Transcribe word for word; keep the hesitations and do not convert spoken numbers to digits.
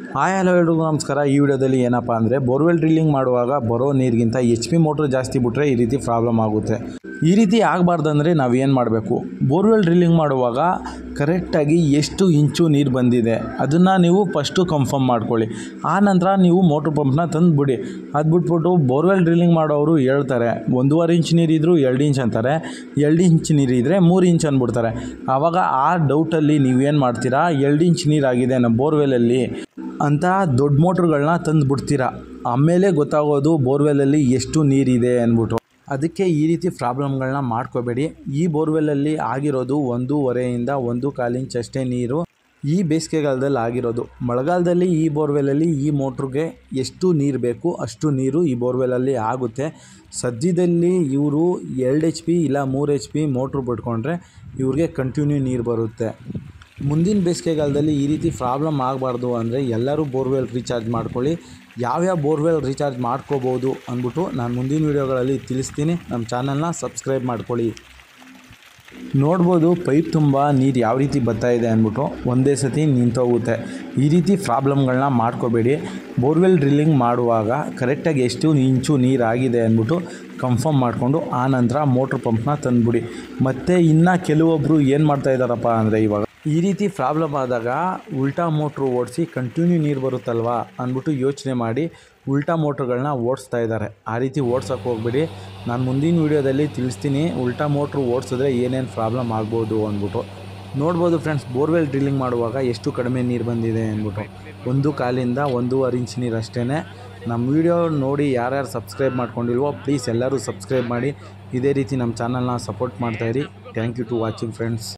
Hi hello ಎಲ್ರಿಗೂ ನಮಸ್ಕಾರ. ಈ ವಿಡಿಯೋದಲ್ಲಿ ಏನಪ್ಪ ಅಂದರೆ ಬೋರ್ವೆಲ್ ಡ್ರಿಲ್ಲಿಂಗ್ ಮಾಡುವಾಗ ಬರೋ ನೀರಿಗಿಂತ ಎಚ್ ಪಿ ಮೋಟ್ರ್ ಜಾಸ್ತಿ ಬಿಟ್ಟರೆ ಈ ರೀತಿ ಪ್ರಾಬ್ಲಮ್ ಆಗುತ್ತೆ. ಈ ರೀತಿ ಆಗಬಾರ್ದಂದ್ರೆ ನಾವು ಏನು ಮಾಡಬೇಕು? ಬೋರ್ವೆಲ್ ಡ್ರಿಲ್ಲಿಂಗ್ ಮಾಡುವಾಗ ಕರೆಕ್ಟಾಗಿ ಎಷ್ಟು ಇಂಚು ನೀರು ಬಂದಿದೆ ಅದನ್ನು ನೀವು ಫಸ್ಟು ಕನ್ಫರ್ಮ್ ಮಾಡ್ಕೊಳ್ಳಿ. ಆ ನಂತರ ನೀವು ಮೋಟ್ರ್ ಪಂಪ್ನ ತಂದುಬಿಡಿ. ಅದು ಬಿಟ್ಬಿಟ್ಟು ಬೋರ್ವೆಲ್ ಡ್ರಿಲ್ಲಿಂಗ್ ಮಾಡೋರು ಹೇಳ್ತಾರೆ ಒಂದೂವರೆ ಇಂಚ್ ನೀರಿದ್ದರೂ ಎರಡು ಇಂಚ್ ಅಂತಾರೆ, ಎರಡು ಇಂಚ್ ನೀರಿದ್ದರೆ ಮೂರು ಇಂಚ್ ಅಂದ್ಬಿಡ್ತಾರೆ. ಆವಾಗ ಆ ಡೌಟಲ್ಲಿ ನೀವೇನು ಮಾಡ್ತೀರಾ, ಎರಡು ಇಂಚ್ ನೀರಾಗಿದೆ ನಮ್ಮ ಬೋರ್ವೆಲಲ್ಲಿ ಅಂತ ದೊಡ್ಡ ಮೋಟ್ರುಗಳನ್ನ ತಂದು ಬಿಡ್ತೀರಾ. ಆಮೇಲೆ ಗೊತ್ತಾಗೋದು ಬೋರ್ವೆಲಲ್ಲಿ ಎಷ್ಟು ನೀರಿದೆ ಅಂದ್ಬಿಟ್ಟು. ಅದಕ್ಕೆ ಈ ರೀತಿ ಪ್ರಾಬ್ಲಮ್ಗಳನ್ನ ಮಾಡ್ಕೋಬೇಡಿ. ಈ ಬೋರ್ವೆಲಲ್ಲಿ ಆಗಿರೋದು ಒಂದೂವರೆಯಿಂದ ಒಂದು ಕಾಲು ಇಂಚ್ ಅಷ್ಟೇ ನೀರು ಈ ಬೇಸಿಗೆಗಾಲದಲ್ಲಿ ಆಗಿರೋದು. ಮಳೆಗಾಲದಲ್ಲಿ ಈ ಬೋರ್ವೆಲಲ್ಲಿ ಈ ಮೋಟ್ರಿಗೆ ಎಷ್ಟು ನೀರು ಬೇಕು ಅಷ್ಟು ನೀರು ಈ ಬೋರ್ವೆಲಲ್ಲಿ ಆಗುತ್ತೆ. ಸದ್ಯದಲ್ಲಿ ಇವರು ಎರಡು ಎಚ್ ಪಿ ಇಲ್ಲ ಮೂರು ಎಚ್ ಪಿ ಮೋಟ್ರು ಬಿಟ್ಕೊಂಡ್ರೆ ಇವ್ರಿಗೆ ಕಂಟಿನ್ಯೂ ನೀರು ಬರುತ್ತೆ. ಮುಂದಿನ ಬೇಸಿಗೆಗಾಲದಲ್ಲಿ ಈ ರೀತಿ ಪ್ರಾಬ್ಲಮ್ ಆಗಬಾರ್ದು ಅಂದರೆ ಎಲ್ಲರೂ ಬೋರ್ವೆಲ್ ರೀಚಾರ್ಜ್ ಮಾಡ್ಕೊಳ್ಳಿ. ಯಾವ್ಯಾವ ಬೋರ್ವೆಲ್ ರೀಚಾರ್ಜ್ ಮಾಡ್ಕೋಬೋದು ಅಂದ್ಬಿಟ್ಟು ನಾನು ಮುಂದಿನ ವೀಡಿಯೋಗಳಲ್ಲಿ ತಿಳಿಸ್ತೀನಿ. ನಮ್ಮ ಚಾನಲ್ನ ಸಬ್ಸ್ಕ್ರೈಬ್ ಮಾಡ್ಕೊಳ್ಳಿ. ನೋಡ್ಬೋದು ಪೈಪ್ ತುಂಬ ನೀರು ಯಾವ ರೀತಿ ಬರ್ತಾ ಇದೆ ಅಂದ್ಬಿಟ್ಟು ಒಂದೇ ಸತಿ ನಿಂತೋಗುತ್ತೆ. ಈ ರೀತಿ ಪ್ರಾಬ್ಲಮ್ಗಳನ್ನ ಮಾಡ್ಕೋಬೇಡಿ. ಬೋರ್ವೆಲ್ ಡ್ರಿಲ್ಲಿಂಗ್ ಮಾಡುವಾಗ ಕರೆಕ್ಟಾಗಿ ಎಷ್ಟು ಇಂಚು ನೀರಾಗಿದೆ ಅಂದ್ಬಿಟ್ಟು ಕನ್ಫರ್ಮ್ ಮಾಡಿಕೊಂಡು ಆ ನಂತರ ಮೋಟ್ರ್ ಪಂಪ್ನ ತಂದುಬಿಡಿ. ಮತ್ತು ಇನ್ನು ಕೆಲವೊಬ್ಬರು ಏನು ಮಾಡ್ತಾಯಿದ್ದಾರಪ್ಪ ಅಂದರೆ ಇವಾಗ ಈ ರೀತಿ ಪ್ರಾಬ್ಲಮ್ ಆದಾಗ ಉಲ್ಟಾ ಮೋಟ್ರು ಓಡಿಸಿ ಕಂಟಿನ್ಯೂ ನೀರು ಬರುತ್ತಲ್ವ ಅಂದ್ಬಿಟ್ಟು ಯೋಚನೆ ಮಾಡಿ ಉಲ್ಟಾ ಮೋಟ್ರುಗಳನ್ನ ಓಡಿಸ್ತಾ ಇದ್ದಾರೆ. ಆ ರೀತಿ ಓಡ್ಸೋಕ್ಕೆ ಹೋಗ್ಬಿಡಿ. ನಾನು ಮುಂದಿನ ವೀಡಿಯೋದಲ್ಲಿ ತಿಳಿಸ್ತೀನಿ ಉಲ್ಟಾ ಮೋಟ್ರು ಓಡಿಸಿದ್ರೆ ಏನೇನು ಪ್ರಾಬ್ಲಮ್ ಆಗ್ಬೋದು ಅಂದ್ಬಿಟ್ಟು. ನೋಡ್ಬೋದು ಫ್ರೆಂಡ್ಸ್, ಬೋರ್ವೆಲ್ ಡ್ರಿಲ್ಲಿಂಗ್ ಮಾಡುವಾಗ ಎಷ್ಟು ಕಡಿಮೆ ನೀರು ಬಂದಿದೆ ಅಂದ್ಬಿಟ್ಟು ಒಂದು ಕಾಲಿಂದ ಒಂದೂವರೆ ಇಂಚ್ ನೀರು ಅಷ್ಟೇ. ನಮ್ಮ ವೀಡಿಯೋ ನೋಡಿ ಯಾರ್ಯಾರು ಸಬ್ಸ್ಕ್ರೈಬ್ ಮಾಡ್ಕೊಂಡಿಲ್ವೋ ಪ್ಲೀಸ್ ಎಲ್ಲರೂ ಸಬ್ಸ್ಕ್ರೈಬ್ ಮಾಡಿ. ಇದೇ ರೀತಿ ನಮ್ಮ ಚಾನಲ್ನ ಸಪೋರ್ಟ್ ಮಾಡ್ತಾಯಿರಿ. Thank you to watching friends.